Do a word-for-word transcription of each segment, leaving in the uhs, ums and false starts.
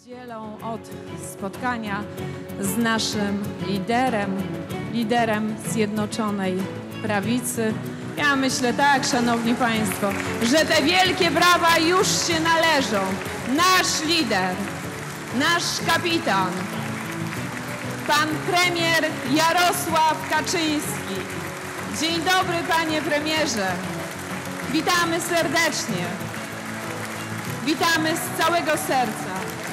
Dzielą od spotkania z naszym liderem, liderem Zjednoczonej Prawicy. Ja myślę tak, szanowni państwo, że te wielkie brawa już się należą. Nasz lider, nasz kapitan, pan premier Jarosław Kaczyński. Dzień dobry, panie premierze. Witamy serdecznie. Witamy z całego serca.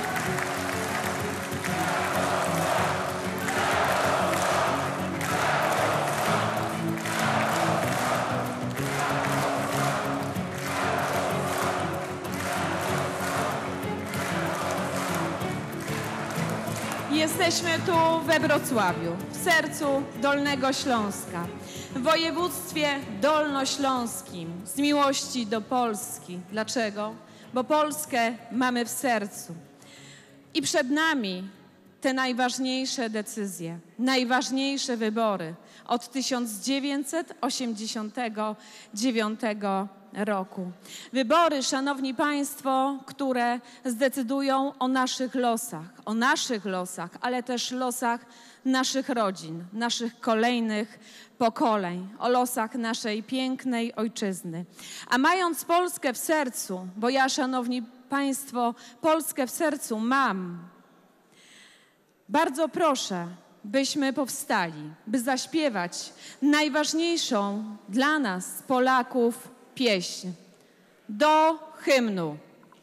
Jesteśmy tu we Wrocławiu, w sercu Dolnego Śląska, w województwie dolnośląskim, z miłości do Polski. Dlaczego? Bo Polskę mamy w sercu. I przed nami te najważniejsze decyzje, najważniejsze wybory od tysiąc dziewięćset osiemdziesiątego dziewiątego roku. Wybory, szanowni państwo, które zdecydują o naszych losach, o naszych losach, ale też losach naszych rodzin, naszych kolejnych pokoleń, o losach naszej pięknej ojczyzny. A mając Polskę w sercu, bo ja, szanowni państwo, Polskę w sercu mam, bardzo proszę, byśmy powstali, by zaśpiewać najważniejszą dla nas, Polaków, pieśń do hymnu.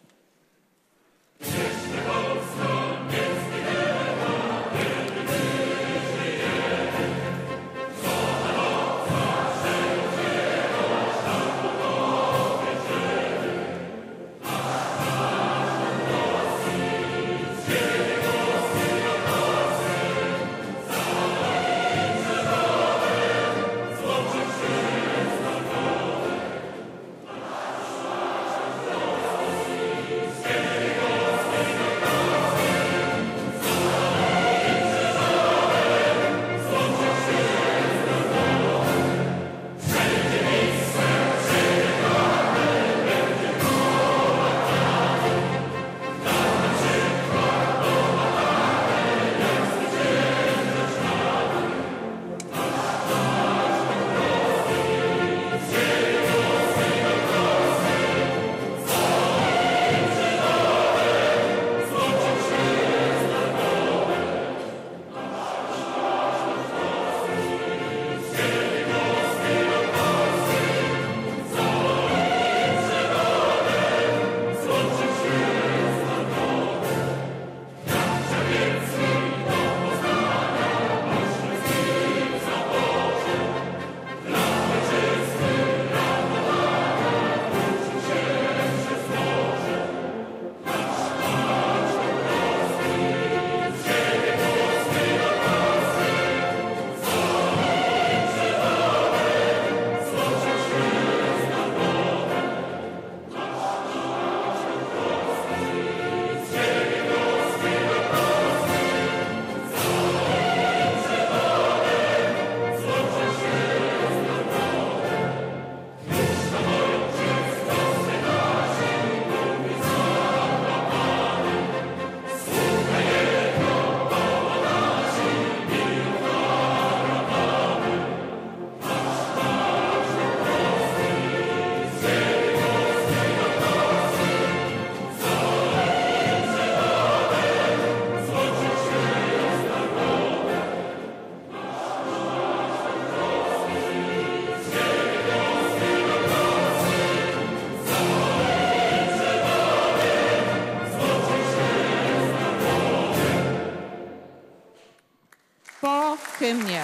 Po hymnie.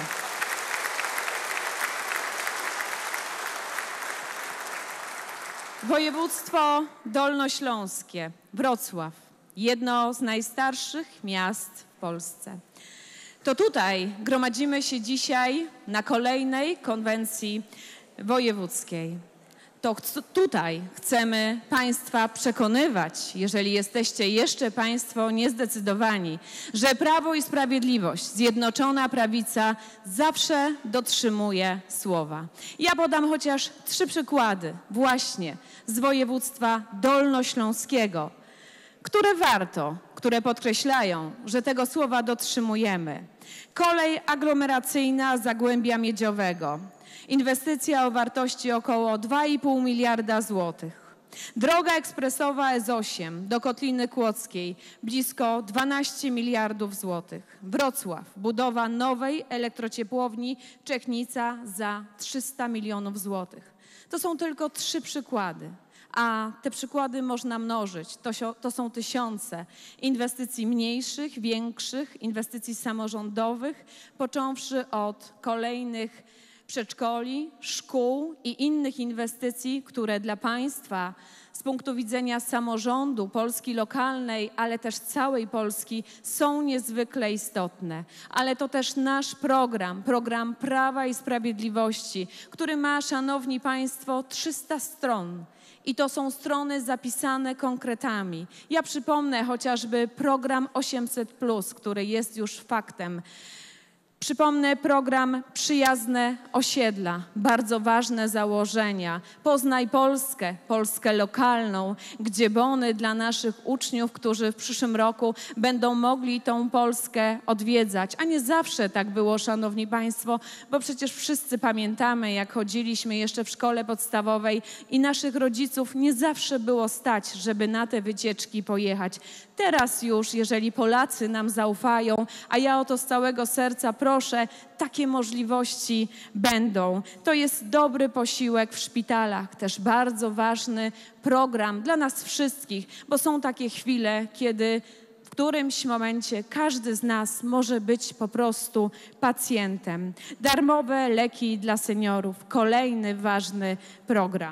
Województwo dolnośląskie, Wrocław, jedno z najstarszych miast w Polsce. To tutaj gromadzimy się dzisiaj na kolejnej konwencji wojewódzkiej. To tutaj chcemy państwa przekonywać, jeżeli jesteście jeszcze państwo niezdecydowani, że Prawo i Sprawiedliwość, Zjednoczona Prawica zawsze dotrzymuje słowa. Ja podam chociaż trzy przykłady właśnie z województwa dolnośląskiego, które warto które podkreślają, że tego słowa dotrzymujemy. Kolej aglomeracyjna Zagłębia Miedziowego. Inwestycja o wartości około dwa i pół miliarda złotych. Droga ekspresowa S osiem do Kotliny Kłodzkiej blisko dwanaście miliardów złotych. Wrocław, budowa nowej elektrociepłowni Czechnica za trzysta milionów złotych. To są tylko trzy przykłady, a te przykłady można mnożyć. To, to są tysiące inwestycji mniejszych, większych, inwestycji samorządowych, począwszy od kolejnych przedszkoli, szkół i innych inwestycji, które dla państwa z punktu widzenia samorządu, Polski lokalnej, ale też całej Polski są niezwykle istotne. Ale to też nasz program, program Prawa i Sprawiedliwości, który ma, szanowni państwo, trzysta stron. I to są strony zapisane konkretami. Ja przypomnę chociażby program osiemset plus, który jest już faktem. Przypomnę program Przyjazne Osiedla, bardzo ważne założenia. Poznaj Polskę, Polskę lokalną, gdzie bony dla naszych uczniów, którzy w przyszłym roku będą mogli tą Polskę odwiedzać. A nie zawsze tak było, szanowni państwo, bo przecież wszyscy pamiętamy, jak chodziliśmy jeszcze w szkole podstawowej i naszych rodziców nie zawsze było stać, żeby na te wycieczki pojechać. Teraz już, jeżeli Polacy nam zaufają, a ja o to z całego serca proszę, takie możliwości będą. To jest dobry posiłek w szpitalach, też bardzo ważny program dla nas wszystkich, bo są takie chwile, kiedy w którymś momencie każdy z nas może być po prostu pacjentem. Darmowe leki dla seniorów, kolejny ważny program.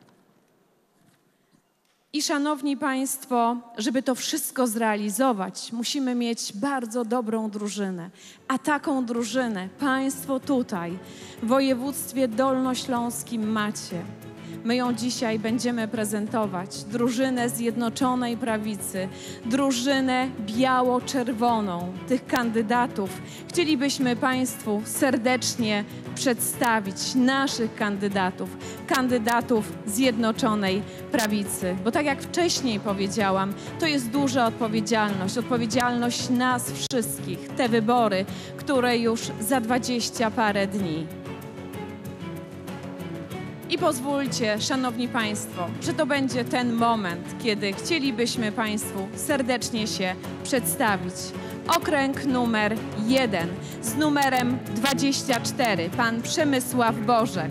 I szanowni państwo, żeby to wszystko zrealizować, musimy mieć bardzo dobrą drużynę. A taką drużynę państwo tutaj w województwie dolnośląskim macie. My ją dzisiaj będziemy prezentować. Drużynę Zjednoczonej Prawicy, drużynę biało-czerwoną tych kandydatów. Chcielibyśmy państwu serdecznie przedstawić naszych kandydatów, kandydatów Zjednoczonej Prawicy. Bo tak jak wcześniej powiedziałam, to jest duża odpowiedzialność, odpowiedzialność nas wszystkich. Te wybory, które już za dwadzieścia parę dni. I pozwólcie, szanowni państwo, że to będzie ten moment, kiedy chcielibyśmy państwu serdecznie się przedstawić. Okręg numer jeden z numerem dwadzieścia cztery, pan Przemysław Bożek.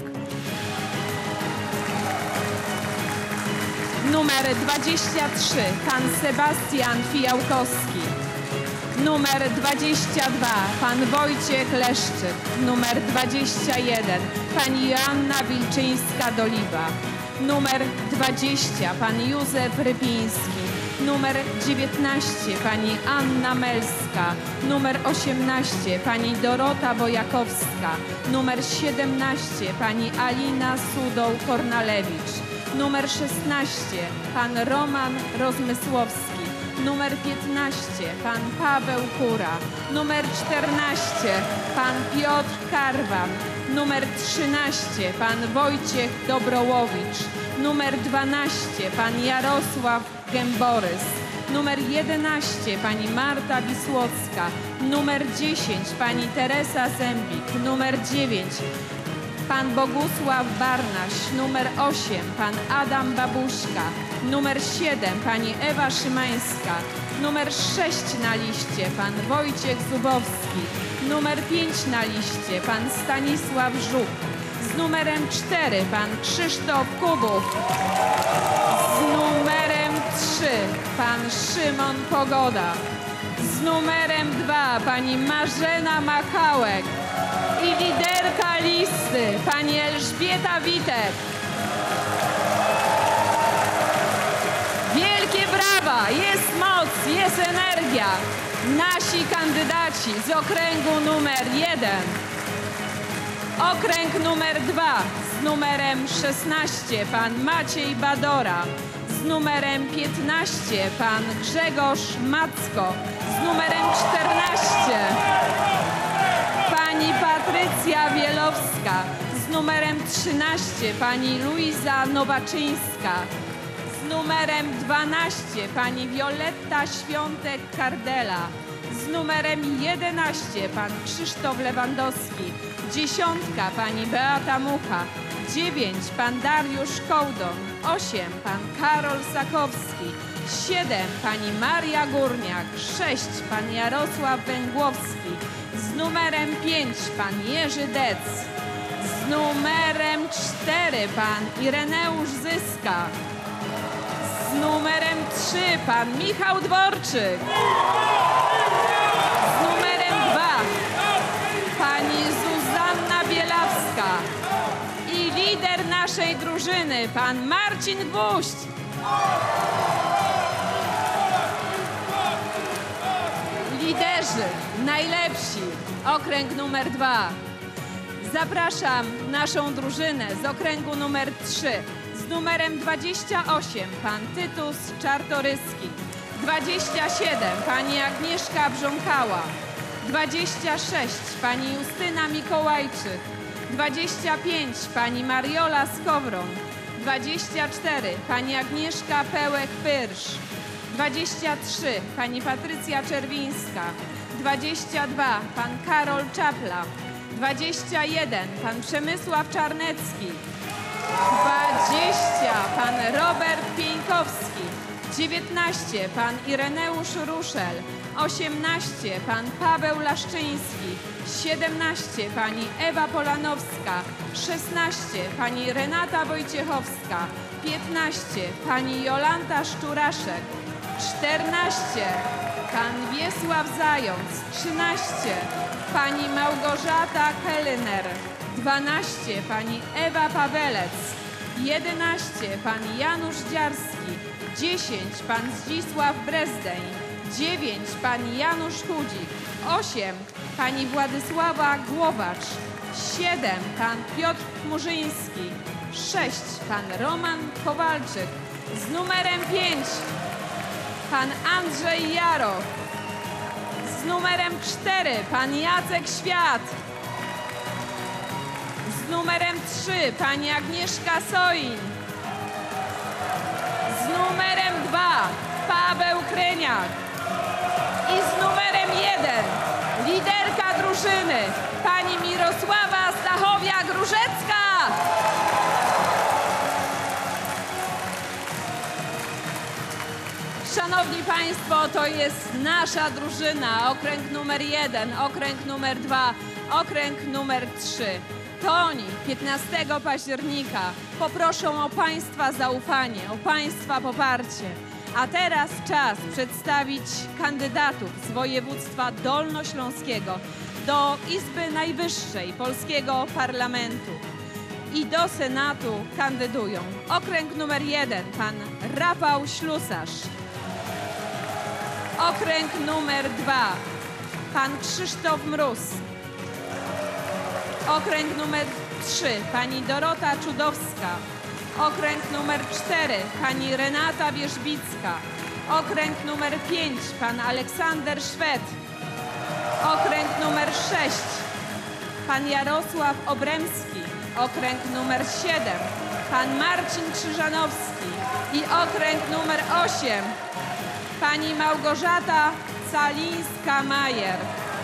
Numer dwadzieścia trzy, pan Sebastian Fijałkowski. Numer dwadzieścia dwa, pan Wojciech Leszczyk. Numer dwadzieścia jeden, pani Joanna Wilczyńska-Doliba. Numer dwadzieścia, pan Józef Rypiński. Numer dziewiętnaście, pani Anna Melska. Numer osiemnaście, pani Dorota Wojakowska. Numer siedemnaście, pani Alina Sudoł-Kornalewicz. Numer szesnaście, pan Roman Rozmysłowski. Numer piętnaście, pan Paweł Kura. Numer czternaście, pan Piotr Karwan. Numer trzynaście, pan Wojciech Dobrołowicz. Numer dwanaście, pan Jarosław Gęborys. Numer jedenaście, pani Marta Wisłocka. Numer dziesięć, pani Teresa Zębik. Numer dziewięć, pan Bogusław Barnaś. Numer osiem, pan Adam Babuśka. Numer siedem, pani Ewa Szymańska. Numer sześć na liście, pan Wojciech Zubowski. Numer pięć na liście, pan Stanisław Żuk. Z numerem cztery, pan Krzysztof Kubów. Z numerem trzy, pan Szymon Pogoda. Z numerem dwa, pani Marzena Machałek. I liderka listy, pani Elżbieta Witek. Wielkie brawa, jest moc, jest energia. Nasi kandydaci z okręgu numer jeden. Okręg numer dwa z numerem szesnaście, pan Maciej Badora. Z numerem piętnaście, pan Grzegorz Macko. Z numerem czternaście, pani Patrycja Wielowska. Z numerem trzynaście, pani Luiza Nowaczyńska. Z numerem dwanaście pani Wioletta Świątek-Kardela, z numerem jedenaście pan Krzysztof Lewandowski, dziesiątka pani Beata Mucha, dziewięć pan Dariusz Kołdon, osiem pan Karol Sakowski, siedem pani Maria Górniak, sześć pan Jarosław Węgłowski, z numerem pięć pan Jerzy Dec, z numerem cztery pan Ireneusz Zyska, z numerem trzy pan Michał Dworczyk, z numerem dwa pani Zuzanna Bielawska i lider naszej drużyny pan Marcin Gwóźdź. Liderzy, najlepsi, okręg numer dwa. Zapraszam naszą drużynę z okręgu numer trzy. Z numerem dwadzieścia osiem pan Tytus Czartoryski, dwadzieścia siedem pani Agnieszka Brząkała, dwadzieścia sześć pani Justyna Mikołajczyk, dwadzieścia pięć pani Mariola Skowron, dwadzieścia cztery pani Agnieszka Pełek-Pyrsz, dwadzieścia trzy pani Patrycja Czerwińska, dwadzieścia dwa pan Karol Czapla, dwadzieścia jeden pan Przemysław Czarnecki, dwadzieścia pan Robert Pieńkowski, dziewiętnaście pan Ireneusz Ruszel, osiemnaście pan Paweł Laszczyński, siedemnaście pani Ewa Polanowska, szesnaście pani Renata Wojciechowska, piętnaście pani Jolanta Szczuraszek, czternaście pan Wiesław Zając, trzynaście pani Małgorzata Kelner, dwanaście pani Ewa Pawelec, jedenaście pan Janusz Dziarski, dziesięć pan Zdzisław Brezdeń, dziewięć pan Janusz Chudzik, osiem pani Władysława Głowacz, siedem pan Piotr Chmurzyński, sześć pan Roman Kowalczyk, z numerem pięć pan Andrzej Jaroch, z numerem cztery pan Jacek Świat, z numerem trzy pani Agnieszka Soin, z numerem dwa Paweł Kryniak i z numerem jeden liderka drużyny pani Mirosława Stachowia-Grużecka. Szanowni Państwo, to jest nasza drużyna, okręg numer jeden, okręg numer dwa, okręg numer trzy. To oni piętnastego października poproszą o Państwa zaufanie, o Państwa poparcie. A teraz czas przedstawić kandydatów z województwa dolnośląskiego do Izby Najwyższej Polskiego Parlamentu. I do Senatu kandydują okręg numer jeden pan Rafał Ślusarz, okręg numer dwa pan Krzysztof Mróz, okręg numer trzy pani Dorota Czudowska, okręg numer cztery pani Renata Wierzbicka, okręg numer pięć pan Aleksander Szwed, okręg numer sześć pan Jarosław Obremski, okręg numer siedem pan Marcin Krzyżanowski i okręg numer osiem pani Małgorzata Calińska-Majer.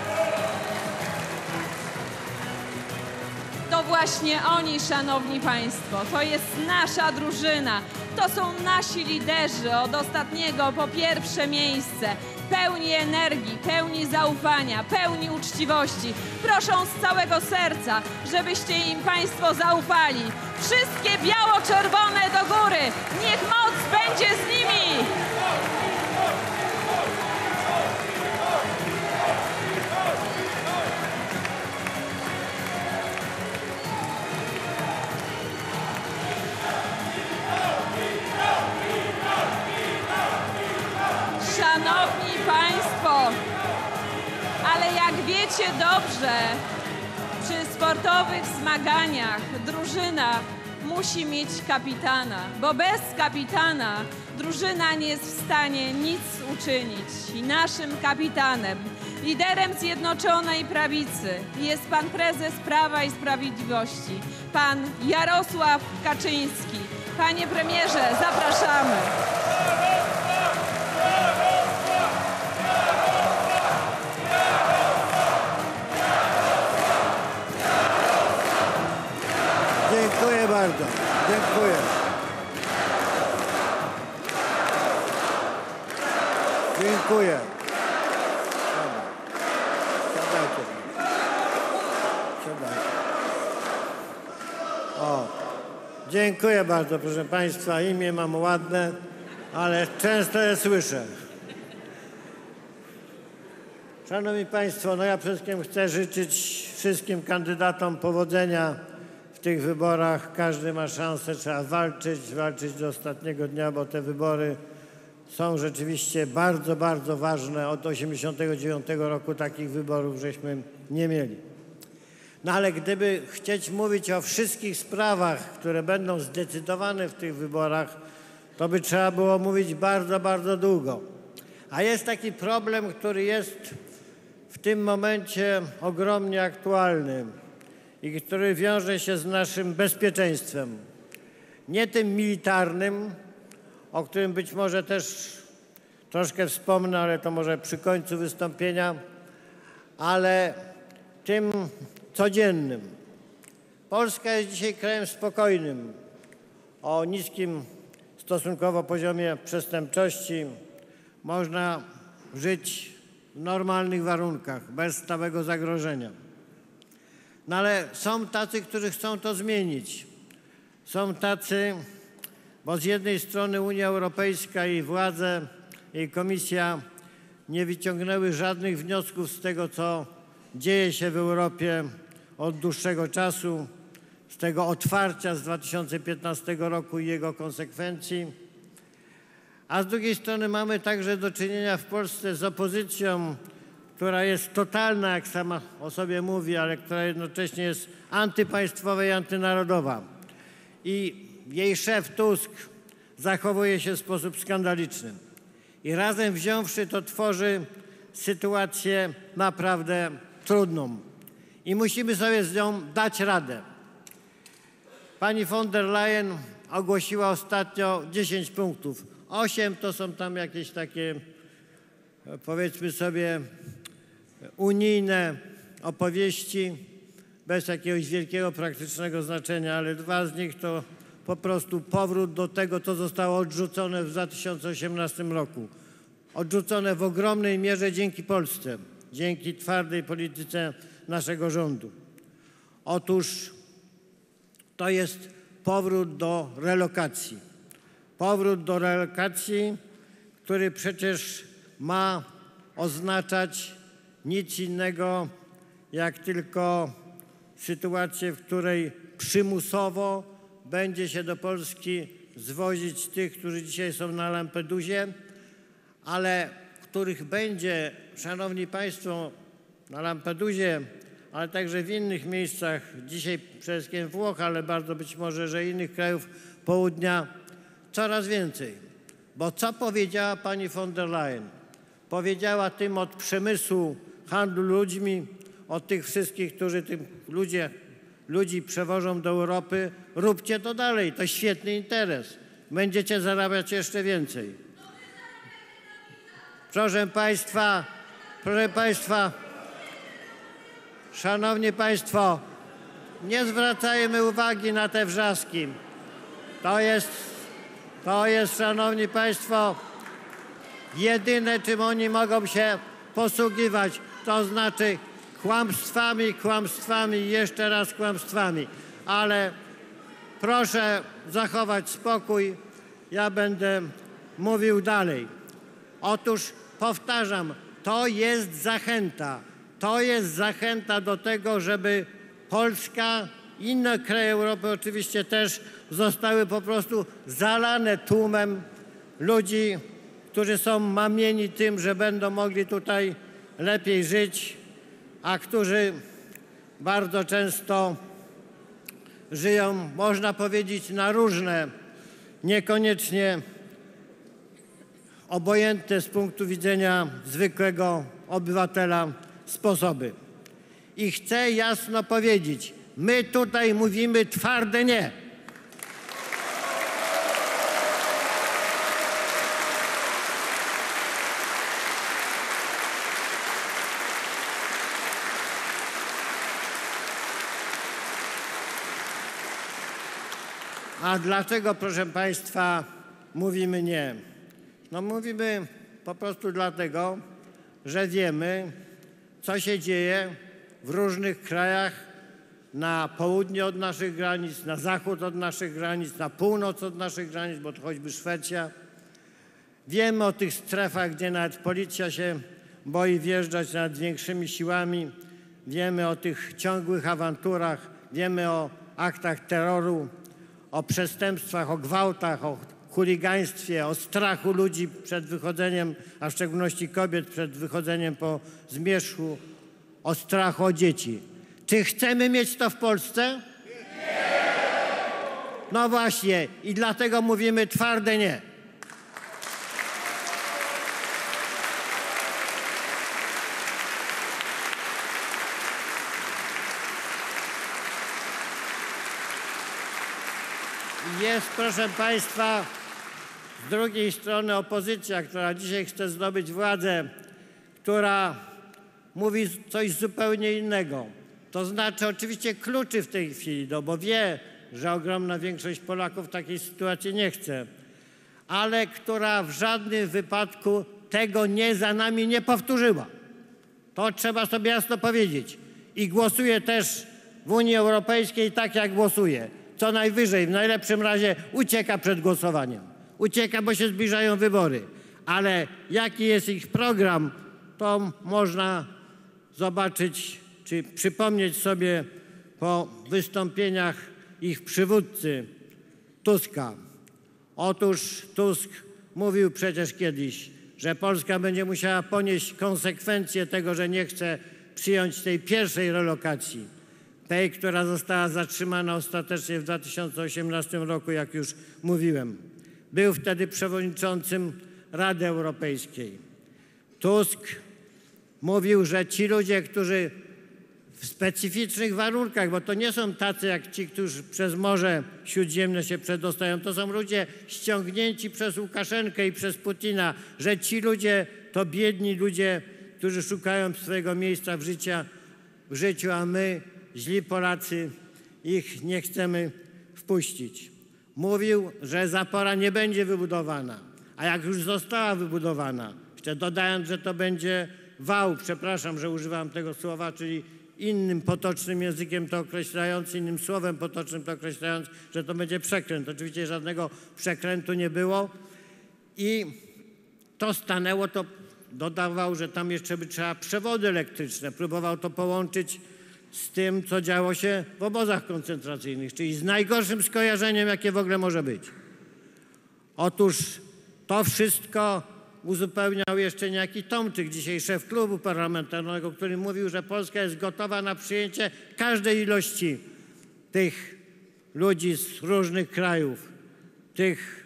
To właśnie oni, szanowni państwo, to jest nasza drużyna, to są nasi liderzy od ostatniego po pierwsze miejsce, pełni energii, pełni zaufania, pełni uczciwości. Proszę z całego serca, żebyście im państwo zaufali. Wszystkie biało-czerwone do góry, niech moc będzie z nimi! Szanowni Państwo, ale jak wiecie dobrze, przy sportowych zmaganiach drużyna musi mieć kapitana, bo bez kapitana drużyna nie jest w stanie nic uczynić. I naszym kapitanem, liderem Zjednoczonej Prawicy jest pan prezes Prawa i Sprawiedliwości, pan Jarosław Kaczyński. Panie premierze, zapraszamy. Dziękuję bardzo. Dziękuję. Dziękuję. Siadajcie. Siadajcie. O, dziękuję bardzo, proszę Państwa. Imię mam ładne, ale często je słyszę. Szanowni Państwo, no ja przede wszystkim chcę życzyć wszystkim kandydatom powodzenia w tych wyborach. Każdy ma szansę, trzeba walczyć, walczyć do ostatniego dnia, bo te wybory są rzeczywiście bardzo, bardzo ważne. Od osiemdziesiątego dziewiątego roku takich wyborów żeśmy nie mieli. No ale gdyby chcieć mówić o wszystkich sprawach, które będą zdecydowane w tych wyborach, to by trzeba było mówić bardzo, bardzo długo. A jest taki problem, który jest w tym momencie ogromnie aktualny i który wiąże się z naszym bezpieczeństwem. Nie tym militarnym, o którym być może też troszkę wspomnę, ale to może przy końcu wystąpienia, ale tym codziennym. Polska jest dzisiaj krajem spokojnym, o niskim stosunkowo poziomie przestępczości. Można żyć w normalnych warunkach, bez stałego zagrożenia. No ale są tacy, którzy chcą to zmienić. Są tacy, bo z jednej strony Unia Europejska i władze, jej komisja nie wyciągnęły żadnych wniosków z tego, co dzieje się w Europie od dłuższego czasu, z tego otwarcia z dwa tysiące piętnastego roku i jego konsekwencji. A z drugiej strony mamy także do czynienia w Polsce z opozycją, która jest totalna, jak sama o sobie mówi, ale która jednocześnie jest antypaństwowa i antynarodowa. I jej szef Tusk zachowuje się w sposób skandaliczny. I razem wziąwszy to tworzy sytuację naprawdę trudną. I musimy sobie z nią dać radę. Pani von der Leyen ogłosiła ostatnio dziesięć punktów. osiem to są tam jakieś takie, powiedzmy sobie, unijne opowieści bez jakiegoś wielkiego praktycznego znaczenia, ale dwa z nich to po prostu powrót do tego, co zostało odrzucone w dwa tysiące osiemnastym roku. Odrzucone w ogromnej mierze dzięki Polsce, dzięki twardej polityce naszego rządu. Otóż to jest powrót do relokacji. Powrót do relokacji, który przecież ma oznaczać nic innego, jak tylko sytuację, w której przymusowo będzie się do Polski zwozić tych, którzy dzisiaj są na Lampedusie, ale których będzie, szanowni państwo, na Lampedusie, ale także w innych miejscach, dzisiaj przede wszystkim Włoch, ale bardzo być może, że innych krajów południa, coraz więcej. Bo co powiedziała pani von der Leyen? Powiedziała tym od przemysłu handlu ludźmi, od tych wszystkich, którzy tym ludzie, ludzi przewożą do Europy, róbcie to dalej, to świetny interes. Będziecie zarabiać jeszcze więcej. Proszę państwa, proszę państwa, szanowni państwo, nie zwracajmy uwagi na te wrzaski. To jest, to jest, szanowni państwo, jedyne, czym oni mogą się posługiwać, to znaczy kłamstwami, kłamstwami i jeszcze raz kłamstwami. Ale proszę zachować spokój, ja będę mówił dalej. Otóż powtarzam, to jest zachęta. To jest zachęta do tego, żeby Polska, inne kraje Europy oczywiście też zostały po prostu zalane tłumem ludzi, którzy są mamieni tym, że będą mogli tutaj lepiej żyć, a którzy bardzo często żyją, można powiedzieć, na różne, niekoniecznie obojętne z punktu widzenia zwykłego obywatela sposoby. I chcę jasno powiedzieć, my tutaj mówimy twarde nie. A dlaczego, proszę państwa, mówimy nie? No mówimy po prostu dlatego, że wiemy, co się dzieje w różnych krajach na południe od naszych granic, na zachód od naszych granic, na północ od naszych granic, bo to choćby Szwecja. Wiemy o tych strefach, gdzie nawet policja się boi wjeżdżać nad większymi siłami. Wiemy o tych ciągłych awanturach, wiemy o aktach terroru, o przestępstwach, o gwałtach, o chuligaństwie, o strachu ludzi przed wychodzeniem, a w szczególności kobiet przed wychodzeniem po zmierzchu, o strachu o dzieci. Czy chcemy mieć to w Polsce? Nie! No właśnie i dlatego mówimy twarde nie. Jest, proszę państwa, z drugiej strony opozycja, która dzisiaj chce zdobyć władzę, która mówi coś zupełnie innego. To znaczy oczywiście kluczy w tej chwili, no bo wie, że ogromna większość Polaków takiej sytuacji nie chce, ale która w żadnym wypadku tego nie za nami nie powtórzyła. To trzeba sobie jasno powiedzieć. I głosuje też w Unii Europejskiej tak, jak głosuje. Co najwyżej, w najlepszym razie ucieka przed głosowaniem. Ucieka, bo się zbliżają wybory. Ale jaki jest ich program, to można zobaczyć, czy przypomnieć sobie po wystąpieniach ich przywódcy Tuska. Otóż Tusk mówił przecież kiedyś, że Polska będzie musiała ponieść konsekwencje tego, że nie chce przyjąć tej pierwszej relokacji. Tej, która została zatrzymana ostatecznie w dwa tysiące osiemnastym roku, jak już mówiłem. Był wtedy przewodniczącym Rady Europejskiej. Tusk mówił, że ci ludzie, którzy w specyficznych warunkach, bo to nie są tacy jak ci, którzy przez Morze Śródziemne się przedostają, to są ludzie ściągnięci przez Łukaszenkę i przez Putina, że ci ludzie to biedni ludzie, którzy szukają swojego miejsca w, życia, w życiu, a my, źli Polacy, ich nie chcemy wpuścić. Mówił, że zapora nie będzie wybudowana, a jak już została wybudowana, jeszcze dodając, że to będzie wał, przepraszam, że używam tego słowa, czyli innym potocznym językiem to określając, innym słowem potocznym to określając, że to będzie przekręt. Oczywiście żadnego przekrętu nie było i to stanęło, to dodawał, że tam jeszcze by trzeba przewody elektryczne. Próbował to połączyć z tym, co działo się w obozach koncentracyjnych, czyli z najgorszym skojarzeniem, jakie w ogóle może być. Otóż to wszystko uzupełniał jeszcze niejaki Tomczyk, dzisiaj szef klubu parlamentarnego, który mówił, że Polska jest gotowa na przyjęcie każdej ilości tych ludzi z różnych krajów, tych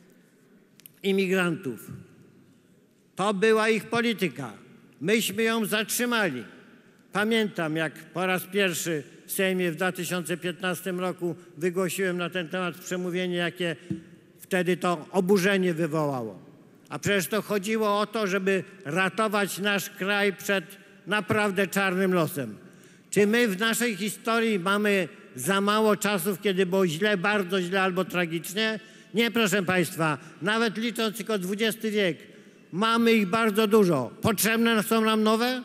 imigrantów. To była ich polityka. Myśmy ją zatrzymali. Pamiętam, jak po raz pierwszy w Sejmie w dwa tysiące piętnastym roku wygłosiłem na ten temat przemówienie, jakie wtedy to oburzenie wywołało. A przecież to chodziło o to, żeby ratować nasz kraj przed naprawdę czarnym losem. Czy my w naszej historii mamy za mało czasów, kiedy było źle, bardzo źle albo tragicznie? Nie, proszę państwa, nawet licząc tylko dwudziesty wiek, mamy ich bardzo dużo. Potrzebne są nam nowe?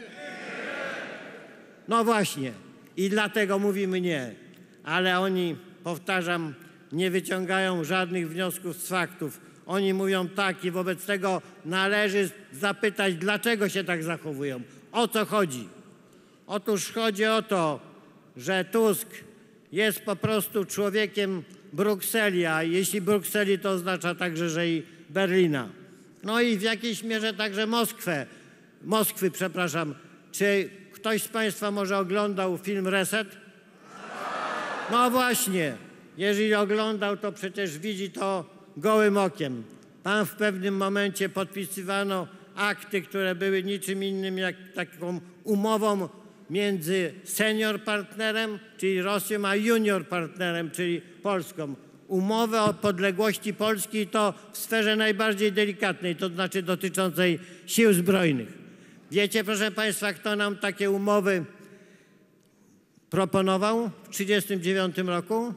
No właśnie. I dlatego mówimy nie. Ale oni, powtarzam, nie wyciągają żadnych wniosków z faktów. Oni mówią tak i wobec tego należy zapytać, dlaczego się tak zachowują. O co chodzi? Otóż chodzi o to, że Tusk jest po prostu człowiekiem Brukseli, a jeśli Brukseli, to oznacza także, że i Berlina. No i w jakiejś mierze także Moskwę. Moskwy, przepraszam. Czy ktoś z państwa może oglądał film Reset? No właśnie. Jeżeli oglądał, to przecież widzi to gołym okiem. Tam w pewnym momencie podpisywano akty, które były niczym innym jak taką umową między senior partnerem, czyli Rosją, a junior partnerem, czyli Polską. Umowę o podległości Polski i to w sferze najbardziej delikatnej, to znaczy dotyczącej sił zbrojnych. Wiecie, proszę państwa, kto nam takie umowy proponował w tysiąc dziewięćset trzydziestym dziewiątym roku?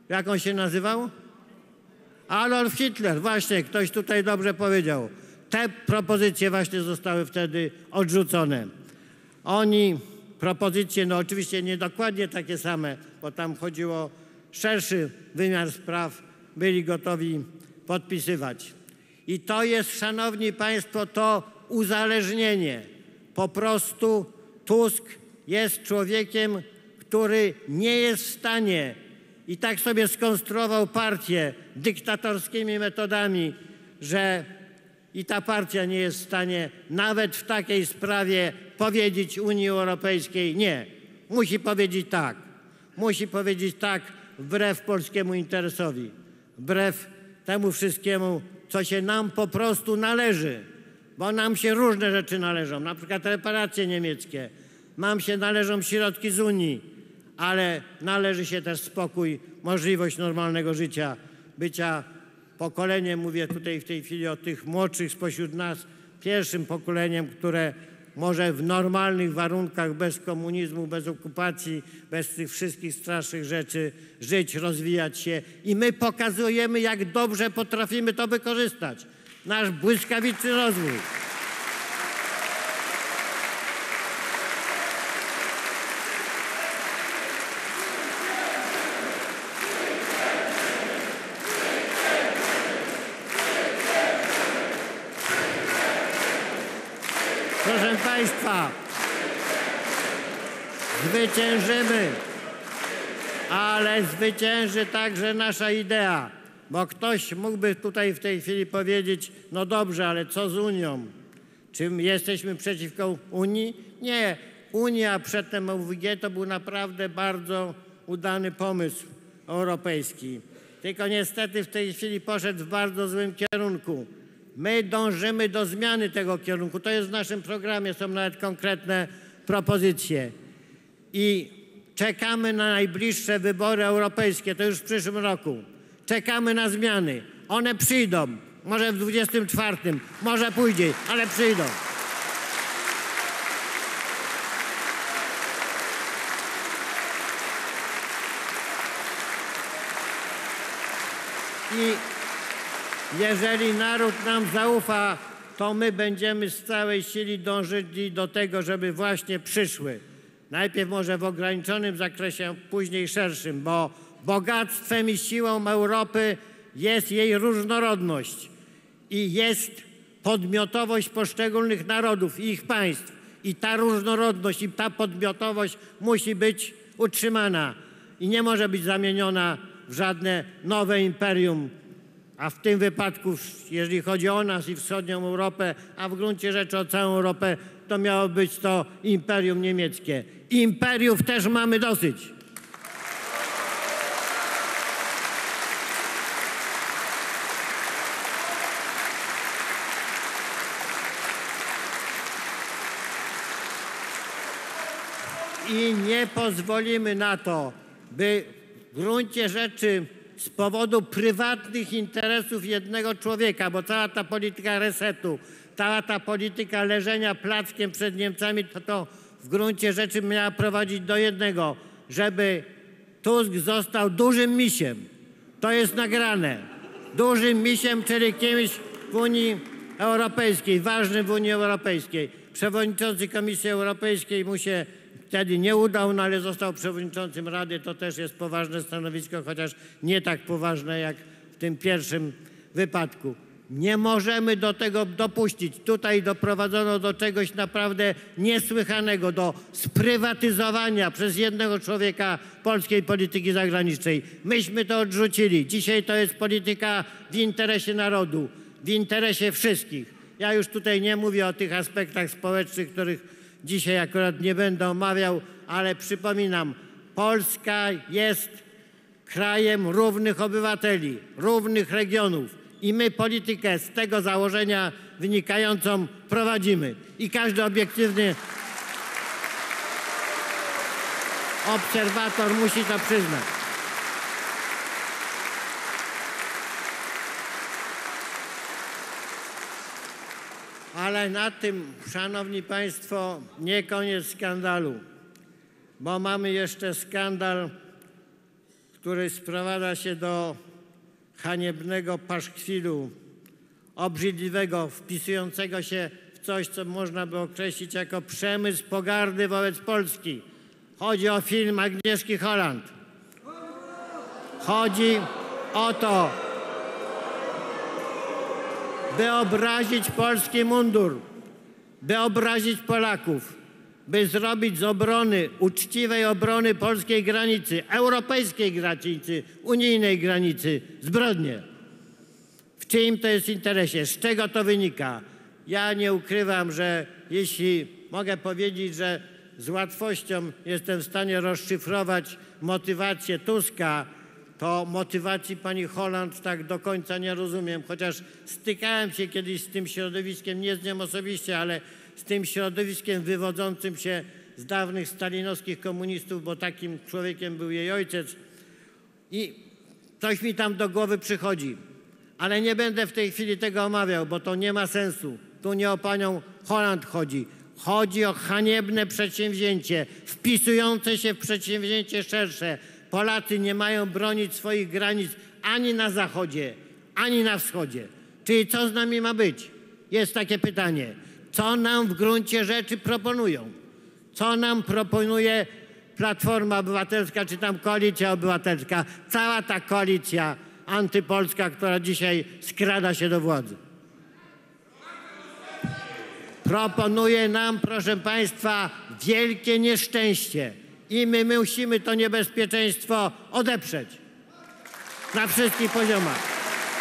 Jak on się nazywał? Adolf Hitler, właśnie, ktoś tutaj dobrze powiedział. Te propozycje właśnie zostały wtedy odrzucone. Oni, propozycje, no oczywiście nie dokładnie takie same, bo tam chodziło o szerszy wymiar spraw, byli gotowi podpisywać. I to jest, szanowni państwo, to uzależnienie. Po prostu Tusk jest człowiekiem, który nie jest w stanie i tak sobie skonstruował partię dyktatorskimi metodami, że i ta partia nie jest w stanie nawet w takiej sprawie powiedzieć Unii Europejskiej nie. Musi powiedzieć tak. Musi powiedzieć tak wbrew polskiemu interesowi, wbrew temu wszystkiemu, co się nam po prostu należy, bo nam się różne rzeczy należą, na przykład reparacje niemieckie, nam się należą środki z Unii, ale należy się też spokój, możliwość normalnego życia, bycia pokoleniem, mówię tutaj w tej chwili o tych młodszych spośród nas, pierwszym pokoleniem, które może w normalnych warunkach, bez komunizmu, bez okupacji, bez tych wszystkich strasznych rzeczy żyć, rozwijać się. I my pokazujemy, jak dobrze potrafimy to wykorzystać. Nasz błyskawiczny rozwój. Proszę państwa, zwyciężymy, ale zwycięży także nasza idea, bo ktoś mógłby tutaj w tej chwili powiedzieć, no dobrze, ale co z Unią? Czy jesteśmy przeciwko Unii? Nie. Unia, przedtem O W G, to był naprawdę bardzo udany pomysł europejski. Tylko niestety w tej chwili poszedł w bardzo złym kierunku. My dążymy do zmiany tego kierunku. To jest w naszym programie, są nawet konkretne propozycje. I czekamy na najbliższe wybory europejskie, to już w przyszłym roku. Czekamy na zmiany. One przyjdą. Może w dwudziestym czwartym, może później, ale przyjdą. I jeżeli naród nam zaufa, to my będziemy z całej sili dążyli do tego, żeby właśnie przyszły. Najpierw może w ograniczonym zakresie, później szerszym, bo bogactwem i siłą Europy jest jej różnorodność i jest podmiotowość poszczególnych narodów i ich państw. I ta różnorodność i ta podmiotowość musi być utrzymana i nie może być zamieniona w żadne nowe imperium. A w tym wypadku, jeżeli chodzi o nas i wschodnią Europę, a w gruncie rzeczy o całą Europę, to miało być to imperium niemieckie. Imperiów też mamy dosyć. I nie pozwolimy na to, by w gruncie rzeczy z powodu prywatnych interesów jednego człowieka, bo cała ta polityka resetu, cała ta polityka leżenia plackiem przed Niemcami, to, to w gruncie rzeczy miała prowadzić do jednego, żeby Tusk został dużym misiem. To jest nagrane. Dużym misiem, czyli kimś w Unii Europejskiej, ważnym w Unii Europejskiej. Przewodniczący Komisji Europejskiej mu się wtedy nie udał, no ale został przewodniczącym Rady. To też jest poważne stanowisko, chociaż nie tak poważne jak w tym pierwszym wypadku. Nie możemy do tego dopuścić. Tutaj doprowadzono do czegoś naprawdę niesłychanego, do sprywatyzowania przez jednego człowieka polskiej polityki zagranicznej. Myśmy to odrzucili. Dzisiaj to jest polityka w interesie narodu, w interesie wszystkich. Ja już tutaj nie mówię o tych aspektach społecznych, których dzisiaj akurat nie będę omawiał, ale przypominam, Polska jest krajem równych obywateli, równych regionów. I my politykę z tego założenia wynikającą prowadzimy. I każdy obiektywny obserwator musi to przyznać. Ale na tym, szanowni państwo, nie koniec skandalu, bo mamy jeszcze skandal, który sprowadza się do haniebnego paszkwilu, obrzydliwego, wpisującego się w coś, co można by określić jako przemysł pogardy wobec Polski. Chodzi o film Agnieszki Holland. Chodzi o to, by obrazić polski mundur, by obrazić Polaków, by zrobić z obrony, uczciwej obrony polskiej granicy, europejskiej granicy, unijnej granicy zbrodnię. W czyim to jest interesie? Z czego to wynika? Ja nie ukrywam, że jeśli mogę powiedzieć, że z łatwością jestem w stanie rozszyfrować motywację Tuska, to motywacji pani Holland tak do końca nie rozumiem, chociaż stykałem się kiedyś z tym środowiskiem, nie z nią osobiście, ale z tym środowiskiem wywodzącym się z dawnych stalinowskich komunistów, bo takim człowiekiem był jej ojciec. I coś mi tam do głowy przychodzi, ale nie będę w tej chwili tego omawiał, bo to nie ma sensu. Tu nie o panią Holland chodzi. Chodzi o haniebne przedsięwzięcie, wpisujące się w przedsięwzięcie szersze. Polacy nie mają bronić swoich granic ani na zachodzie, ani na wschodzie. Czyli co z nami ma być? Jest takie pytanie. Co nam w gruncie rzeczy proponują? Co nam proponuje Platforma Obywatelska, czy tam Koalicja Obywatelska? Cała ta koalicja antypolska, która dzisiaj skrada się do władzy. Proponuje nam, proszę państwa, wielkie nieszczęście. I my musimy to niebezpieczeństwo odeprzeć na wszystkich poziomach.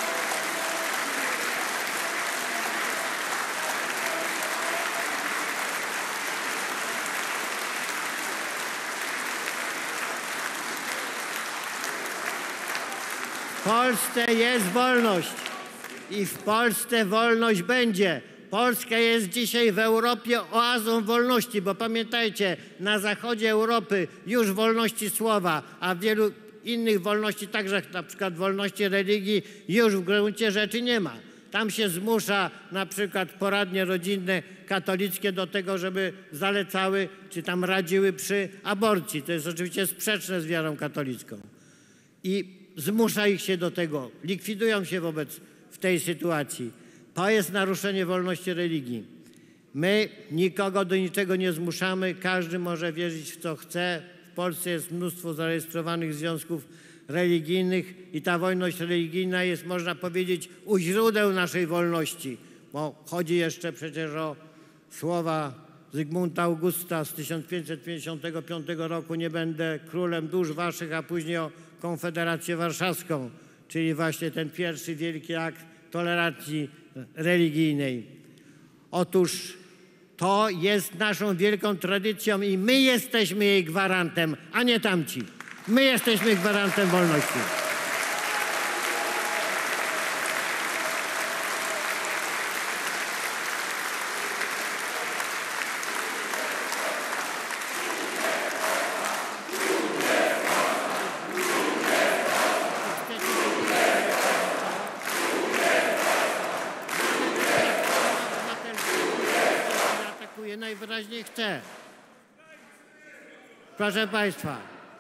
W Polsce jest wolność i w Polsce wolność będzie. Polska jest dzisiaj w Europie oazą wolności, bo pamiętajcie, na zachodzie Europy już wolności słowa, a wielu innych wolności, także na przykład wolności religii, już w gruncie rzeczy nie ma. Tam się zmusza na przykład poradnie rodzinne katolickie do tego, żeby zalecały, czy tam radziły przy aborcji. To jest oczywiście sprzeczne z wiarą katolicką. I zmusza ich się do tego, likwidują się wobec w tej sytuacji. To jest naruszenie wolności religii. My nikogo do niczego nie zmuszamy, każdy może wierzyć w co chce. W Polsce jest mnóstwo zarejestrowanych związków religijnych i ta wolność religijna jest, można powiedzieć, u źródeł naszej wolności, bo chodzi jeszcze przecież o słowa Zygmunta Augusta z tysiąc pięćset pięćdziesiątego piątego roku: nie będę królem dusz waszych, a później o Konfederację Warszawską, czyli właśnie ten pierwszy wielki akt tolerancji religijnej. Otóż to jest naszą wielką tradycją i my jesteśmy jej gwarantem, a nie tamci. My jesteśmy gwarantem wolności. Najwyraźniej chce. Proszę państwa,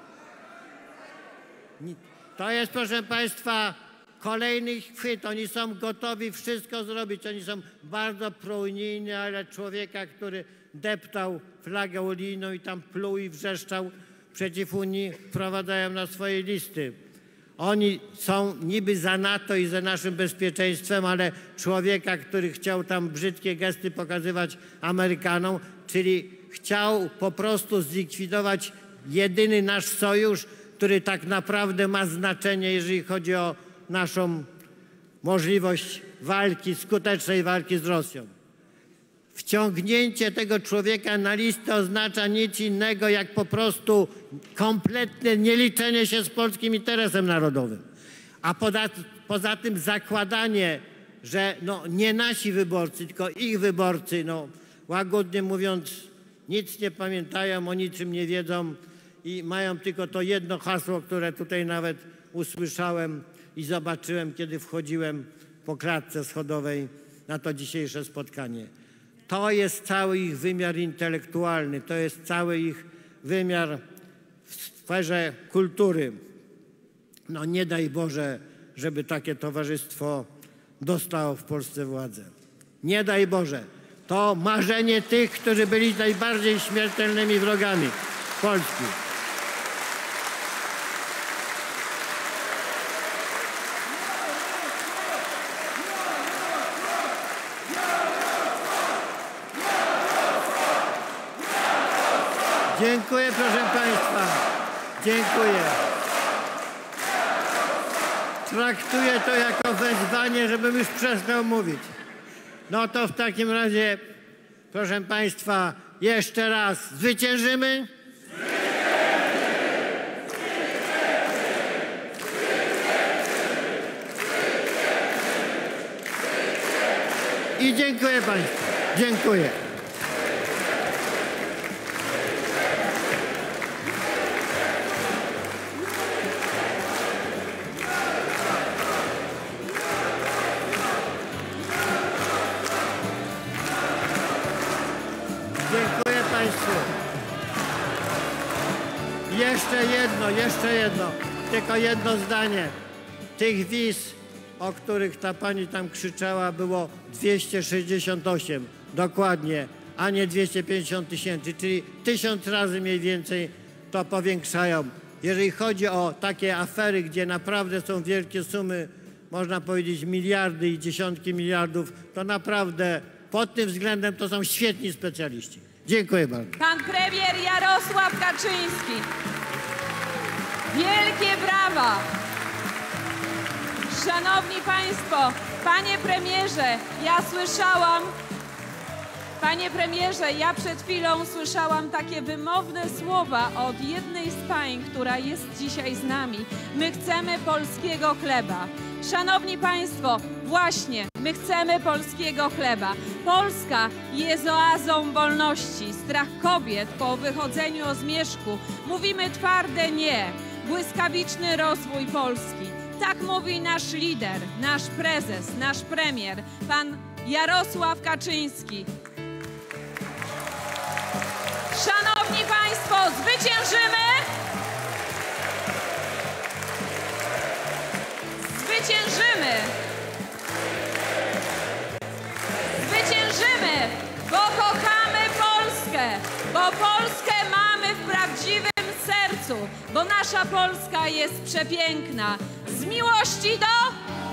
to jest, proszę państwa, kolejny chwyt. Oni są gotowi wszystko zrobić. Oni są bardzo prounijni, ale człowieka, który deptał flagę unijną i tam pluł i wrzeszczał przeciw Unii, wprowadzają na swoje listy. Oni są niby za NATO i za naszym bezpieczeństwem, ale człowieka, który chciał tam brzydkie gesty pokazywać Amerykanom, czyli chciał po prostu zlikwidować jedyny nasz sojusz, który tak naprawdę ma znaczenie, jeżeli chodzi o naszą możliwość walki, skutecznej walki z Rosją. Wciągnięcie tego człowieka na listę oznacza nic innego jak po prostu kompletne nieliczenie się z polskim interesem narodowym. A poza, poza tym zakładanie, że no, nie nasi wyborcy, tylko ich wyborcy, no, łagodnie mówiąc, nic nie pamiętają, o niczym nie wiedzą i mają tylko to jedno hasło, które tutaj nawet usłyszałem i zobaczyłem, kiedy wchodziłem po klatce schodowej na to dzisiejsze spotkanie. To jest cały ich wymiar intelektualny, to jest cały ich wymiar w sferze kultury. No nie daj Boże, żeby takie towarzystwo dostało w Polsce władzę. Nie daj Boże. To marzenie tych, którzy byli najbardziej śmiertelnymi wrogami Polski. Dziękuję, proszę Państwa. Dziękuję. Traktuję to jako wezwanie, żebym już przestał mówić. No to w takim razie, proszę Państwa, jeszcze raz. Zwyciężymy? I dziękuję Państwu. Dziękuję. Dziękuję Państwu. Jeszcze jedno, jeszcze jedno, tylko jedno zdanie. Tych wiz, o których ta pani tam krzyczała, było dwieście sześćdziesiąt osiem dokładnie, a nie dwieście pięćdziesiąt tysięcy, czyli tysiąc razy mniej więcej to powiększają. Jeżeli chodzi o takie afery, gdzie naprawdę są wielkie sumy, można powiedzieć miliardy i dziesiątki miliardów, to naprawdę pod tym względem to są świetni specjaliści. Dziękuję bardzo. Pan premier Jarosław Kaczyński. Wielkie brawa! Szanowni Państwo, Panie Premierze, ja słyszałam, Panie Premierze, ja przed chwilą słyszałam takie wymowne słowa od jednej z pań, która jest dzisiaj z nami. My chcemy polskiego chleba. Szanowni Państwo, właśnie, my chcemy polskiego chleba. Polska jest oazą wolności. Strach kobiet po wychodzeniu o zmierzchu. Mówimy twarde nie. Błyskawiczny rozwój Polski. Tak mówi nasz lider, nasz prezes, nasz premier, pan Jarosław Kaczyński. Szanowni Państwo, zwyciężymy! Zwyciężymy! Zwyciężymy, bo kochamy Polskę, bo Polskę mamy w prawdziwym sercu, bo nasza Polska jest przepiękna. Z miłości do...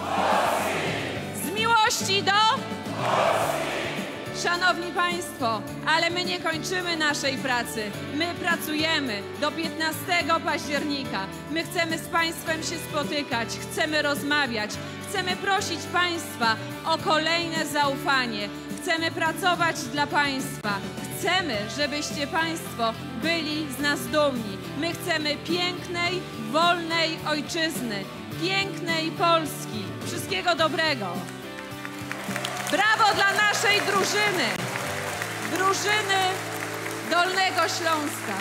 Z miłości do... Szanowni Państwo, ale my nie kończymy naszej pracy. My pracujemy do piętnastego października. My chcemy z Państwem się spotykać, chcemy rozmawiać, chcemy prosić Państwa o kolejne zaufanie. Chcemy pracować dla Państwa. Chcemy, żebyście Państwo byli z nas dumni. My chcemy pięknej, wolnej ojczyzny, pięknej Polski. Wszystkiego dobrego. Brawo dla naszej drużyny, drużyny Dolnego Śląska.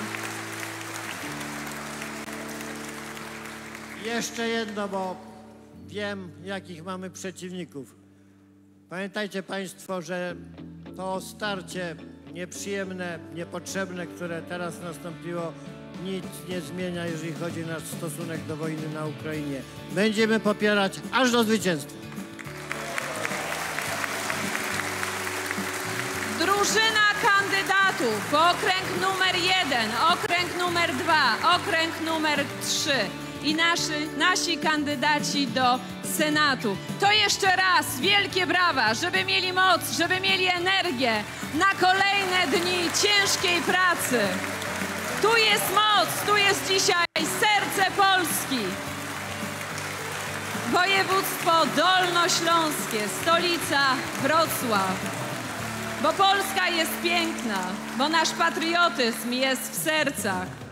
Jeszcze jedno, bo wiem, jakich mamy przeciwników. Pamiętajcie Państwo, że to starcie nieprzyjemne, niepotrzebne, które teraz nastąpiło, nic nie zmienia, jeżeli chodzi o nasz stosunek do wojny na Ukrainie. Będziemy popierać aż do zwycięstwa. Drużyna kandydatów, okręg numer jeden, okręg numer dwa, okręg numer trzy i nasi, nasi kandydaci do Senatu. To jeszcze raz wielkie brawa, żeby mieli moc, żeby mieli energię na kolejne dni ciężkiej pracy. Tu jest moc, tu jest dzisiaj serce Polski. Województwo dolnośląskie, stolica Wrocław. Bo Polska jest piękna, bo nasz patriotyzm jest w sercach.